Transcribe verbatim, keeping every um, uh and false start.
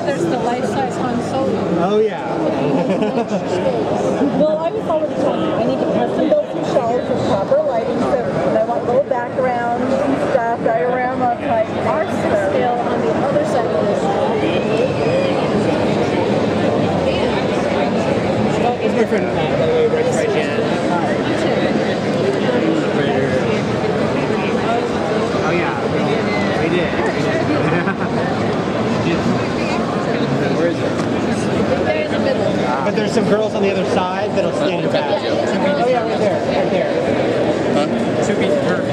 there's the life-size Han Solo. Oh yeah. Well, I was already telling you, I need to custom build some shelves with proper lighting, so and I want little backgrounds and stuff, diorama type art stuff. Scale on the other side of this. It's my friend Matt, by the way, right by Jan. Oh yeah, we did. Where is it? There in the middle. But there's some girls on the other side that'll stand in back. Oh yeah, right there, right there. Huh? Two pieces.